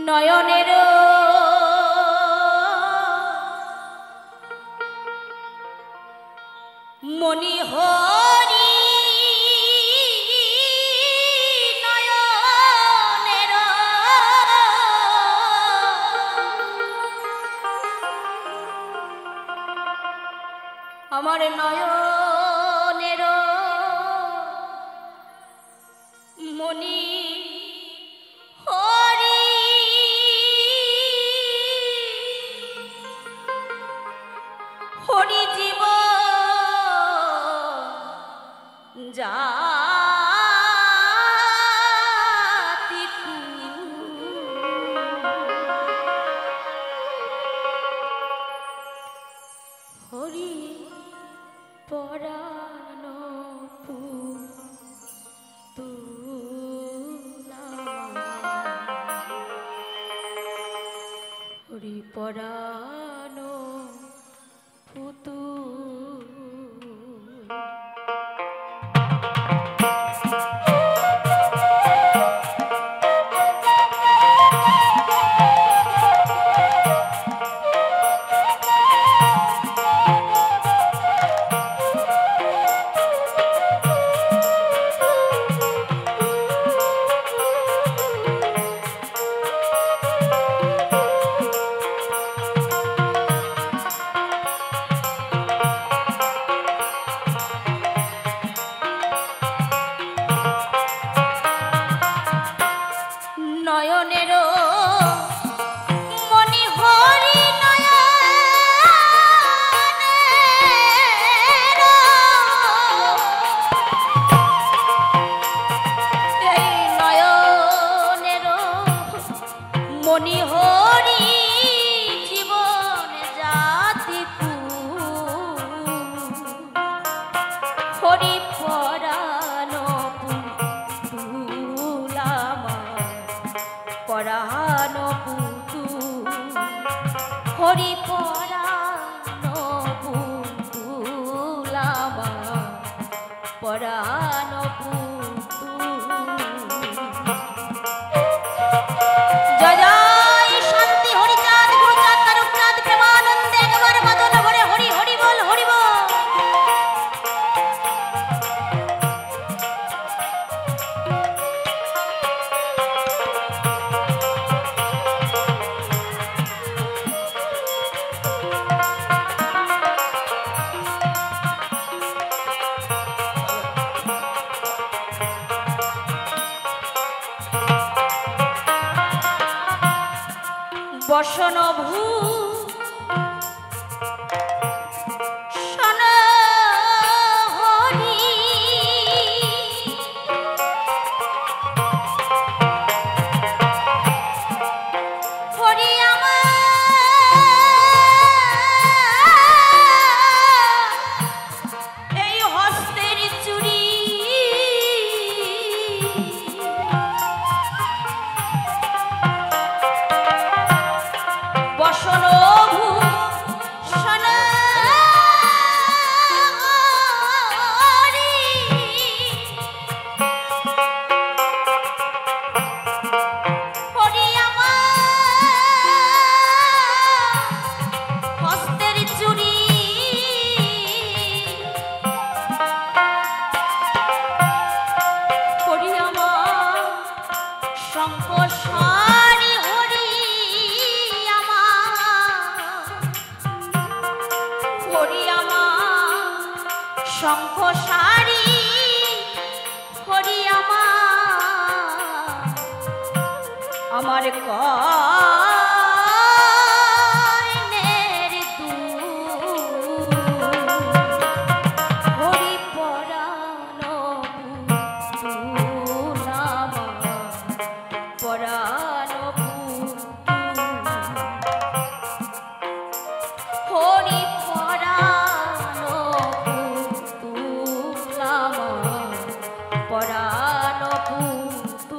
নয়নের মনি হরি নয়নের আমার নয়নের মনি হরি জীব জাতি হরি পরাণ হরি পরাণ নয়নের মনি হরি নয়নের এই নয়নের মনি হরি জীবন জাতি হরি পরাণ পরাণ পুতু হরি পরাণ পুতুলামা পরাণ পুতু জয় জয় শান্তি হরিচাঁদ গুরুচাঁদ তারকনাথ প্রেমানন্দে একবার বাদল ভরে হরি হরি বল হরি বল। বসন ভূষণ হরি হরি আমার এই হস্তের চুরি বসন ভূষণ হরি হরি আমার হস্তের চুরি হরি আমার শঙ্খ সারি হরি হরি আমার শঙ্খ সারি হরি আমার কয়নের দুল হরি পরাণ পুতুলামা পরাণ হরি পরাণ পুতুলামা পরাণ পুতু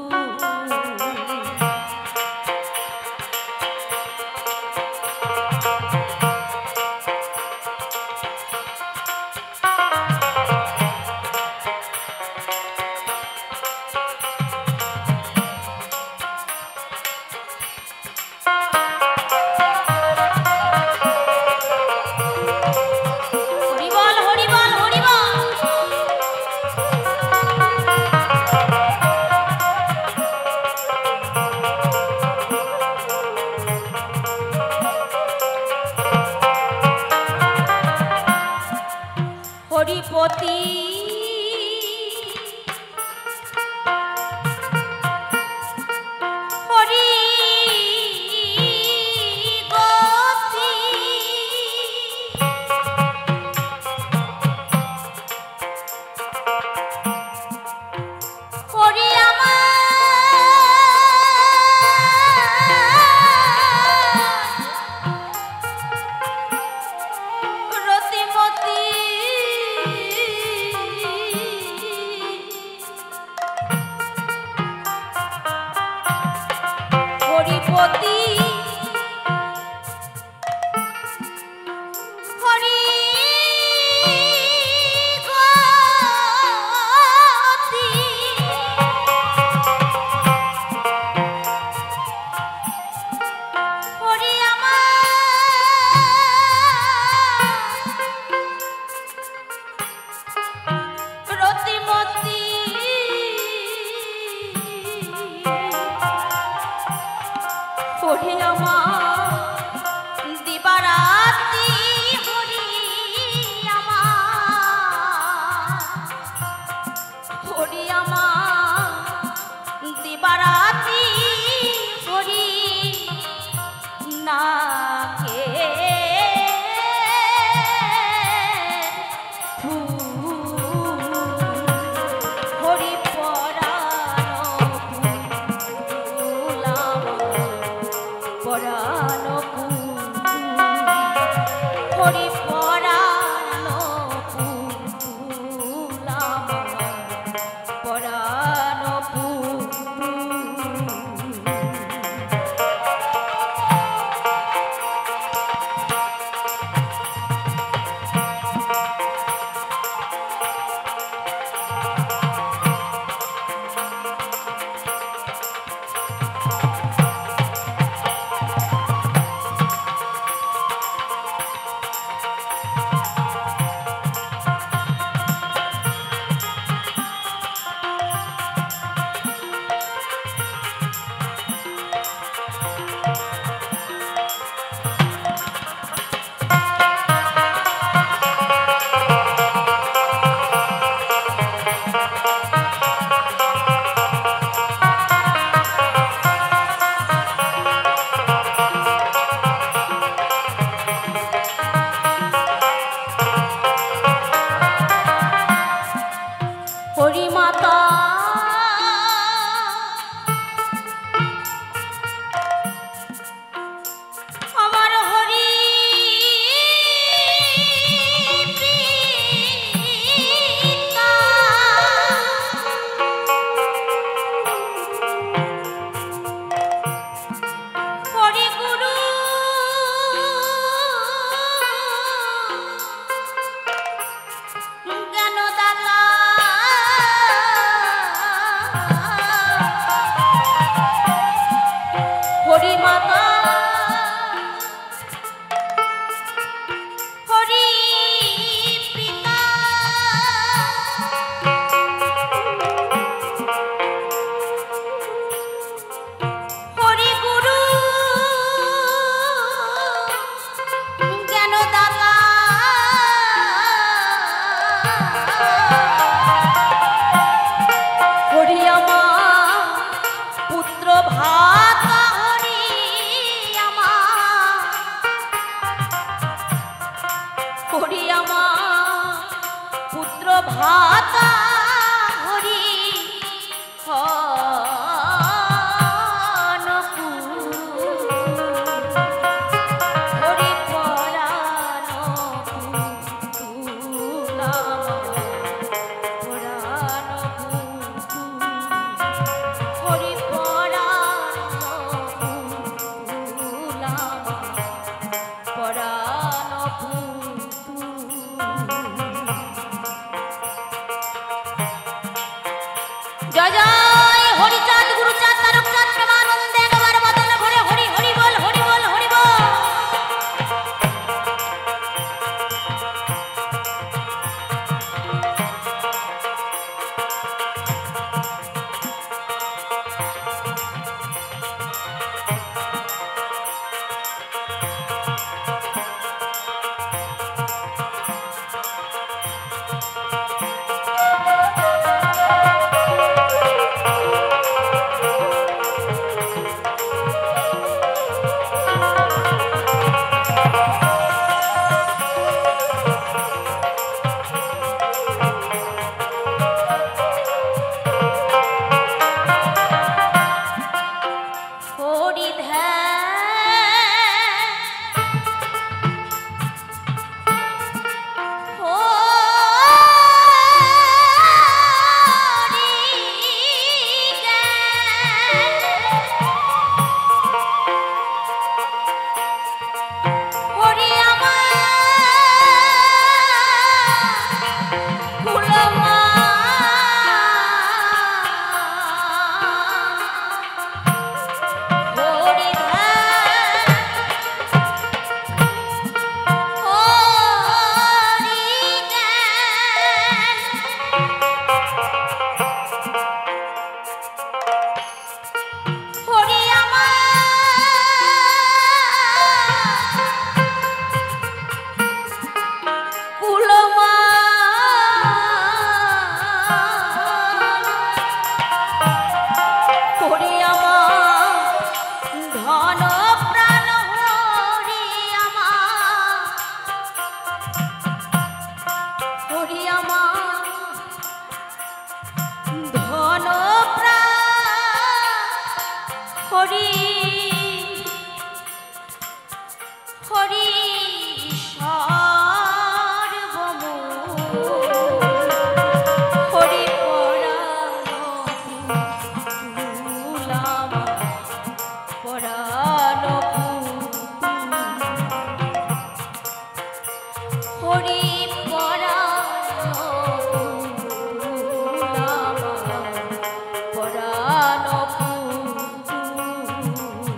মাতা আমার হরি পিতা হরি গুরু জ্ঞানদাতা হরি মাতা হরি পিতা হরি গুরু জ্ঞানদাতা হরি আমার পুত্র ভাতা হরি আমার হরি আমার পুত্র ভাতা হরি হরি পরাণ হরি পরাণ পরাণ জয় জয় হরিচাঁদ গুরুচাঁদ তারকচাঁদ প্রেমানন্দে একবার বদন ভরে হরি হরি বল হরি বল হরি বল হরি হরি আমার কুলমা হরি হরি আমার কুলমা হরি আমার ধন প্রাণ হরি আমার হরি আমার ধন প্রাণ হরি হরি সর্বমূল হরি পরাণ পরাণ হরি পরাণ পরাণ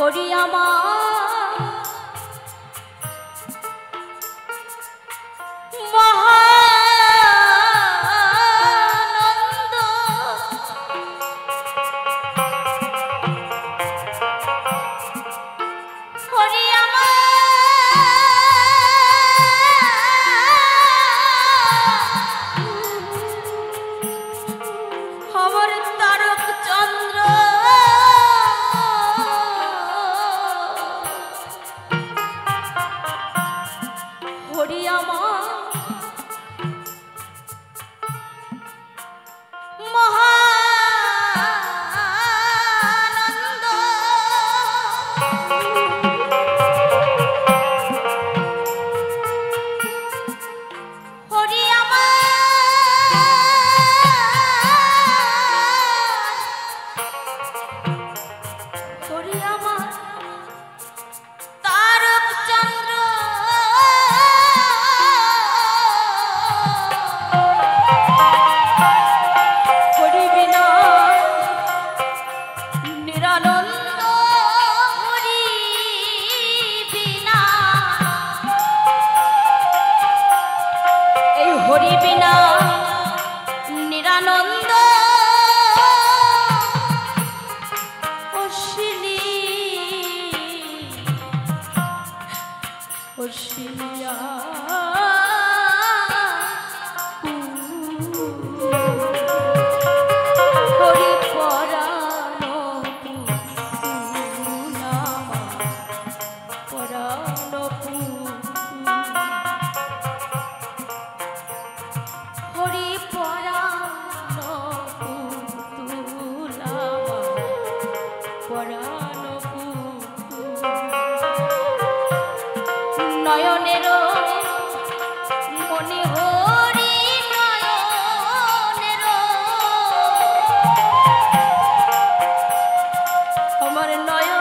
হরি আমার মহানন্দ হরি আমার তারক চন্দ্র হরি আমার মহানন্দ হরি হরি আমার তারক চন্দ্র হরি বিনা নিরানন্দ হরি বিনা এই হরি বিনা নিরানন্দ অশ্বিনিয়া হরি পরাণ পরাণ হরি পরাণ পরাণ নয়নের মনে হরি নয়নের আমার নয়ন